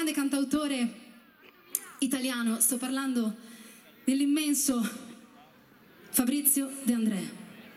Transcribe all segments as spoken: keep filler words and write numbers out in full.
grande cantautore italiano, sto parlando dell'immenso Fabrizio De André.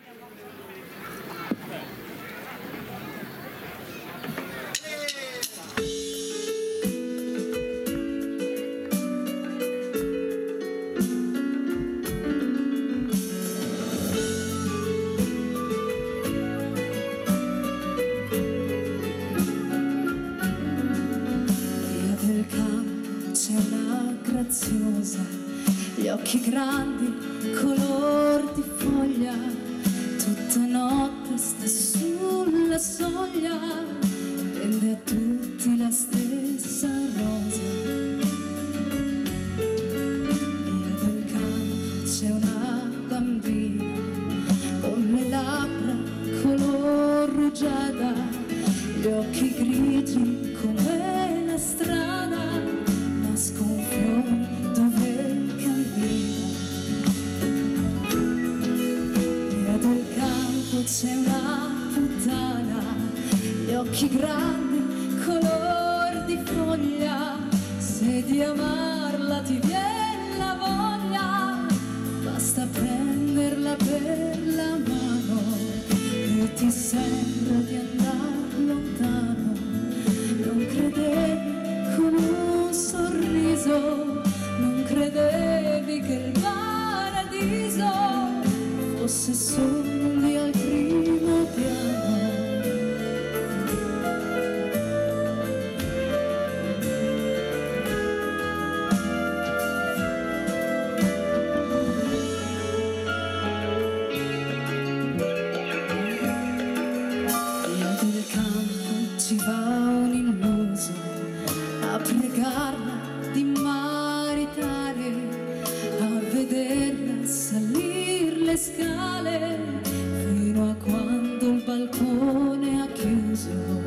Gli occhi grandi, color di foglia, tutta notte sta sulla soglia, vende a tutti la stessa rosa. Via del campo c'è una bambina, con le labbra color rugiada, gli occhi grigi come la strada, nascono un fiore dove cammina. Via del campo c'è una puttana, gli occhi grandi, color di foglia, se di amarla ti viene la voglia, basta prenderla per la mano e ti sembra di andare lontano. Non credevi con un sorriso, non credevi che il paradiso fosse solo lì al primo piano. Via del campo ci va un illuso a pregarla di maritare, a vederla salir le scale fino a quando il balcone ha chiuso.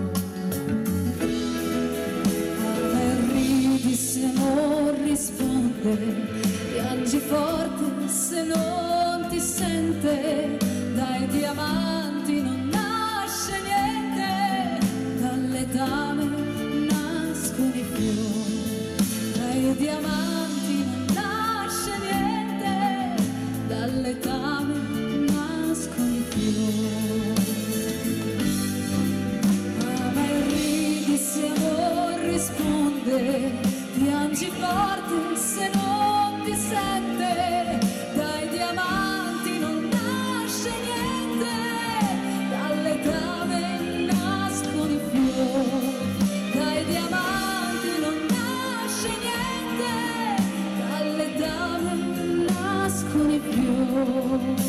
Ah, ridi se non risponde, piangi forte se non ti sente, dai diamanti non nasce niente, dalle dame nascono i fiori, dai diamanti non nasce niente, dalle dame nascono i fiori. Ah, ma ridi se amor risponde, piangi forte se non ti sente, dai diamanti non nasce niente, dalle dame nascono i fiori, dai diamanti non nasce niente, dalle dame nascono i fiori.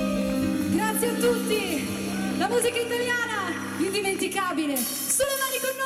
Grazie a tutti, la musica italiana indimenticabile, sulle mani con me.